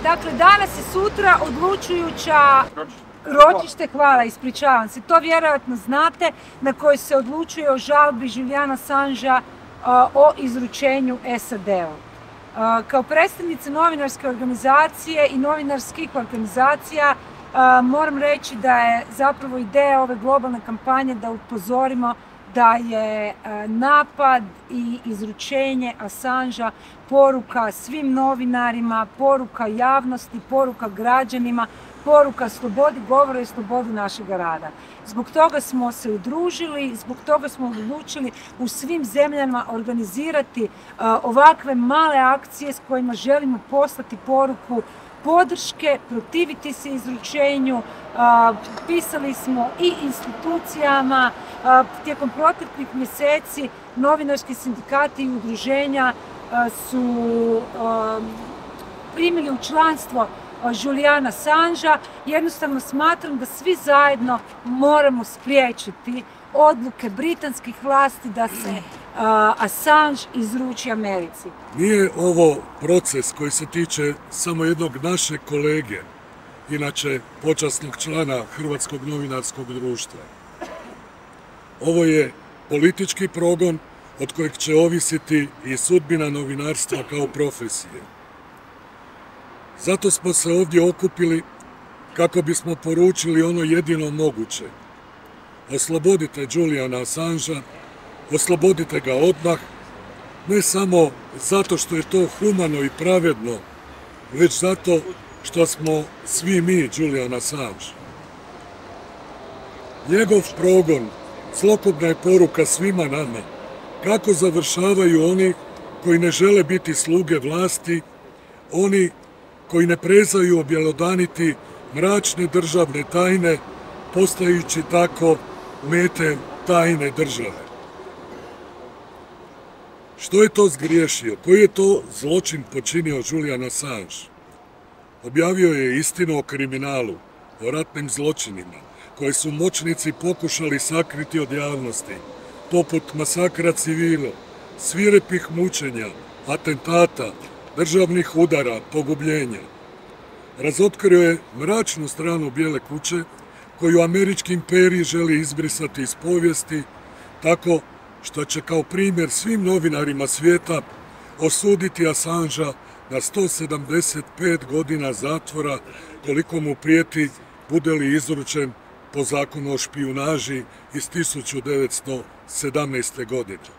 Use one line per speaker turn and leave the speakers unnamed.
Dakle, danas i sutra odlučujuća ročište, hvala, ispričavam se, to vjerojatno znate, na kojoj se odlučuje o žalbi Juliana Assangea o izručenju SAD-u. Kao predstavnica novinarske organizacije i novinarskih organizacija moram reći da je zapravo ideja ove globalne kampanje da upozorimo da je napad i izručenje Assangea poruka svim novinarima, poruka javnosti, poruka građanima, poruka slobodi govora i slobodi našeg rada. Zbog toga smo se udružili, zbog toga smo odlučili u svim zemljama organizirati ovakve male akcije s kojima želimo poslati poruku podrške, protiviti se izručenju. Pisali smo i institucijama. Tijekom proteklih mjeseci novinarski sindikati i udruženja su primili u članstvo Juliana Assangea. Jednostavno smatram da svi zajedno moramo spriječiti odluke britanskih vlasti da se Assange izruči Americi.
Nije ovo proces koji se tiče samo jednog našeg kolege, inače počasnog člana Hrvatskog novinarskog društva. Ovo je politički progon od kojeg će ovisiti i sudbina novinarstva kao profesije. Zato smo se ovdje okupili kako bismo poručili ono jedino moguće. Oslobodite Juliana Assangea, oslobodite ga odmah, ne samo zato što je to humano i pravedno, već zato što smo svi mi Julian Assange. Njegov progon zlokobna je poruka svima nama, kako završavaju oni koji ne žele biti sluge vlasti, oni koji ne prezaju objelodaniti mračne državne tajne, postajući tako mete tajne države. Što je to zgriješio? Koji je to zločin počinio Julian Assange? Objavio je istinu o kriminalu, o ratnim zločinima, koje su moćnici pokušali sakriti od javnosti, poput masakra civila, svirepih mučenja, atentata, državnih udara, pogubljenja. Razotkrio je mračnu stranu Bijele kuće, koju američki imperij želi izbrisati iz povijesti, tako što će kao primjer svim novinarima svijeta osuditi Assangea na 175 godina zatvora, koliko mu prijeti bude li izručen po zakonu o špijunaži iz 1917. godine.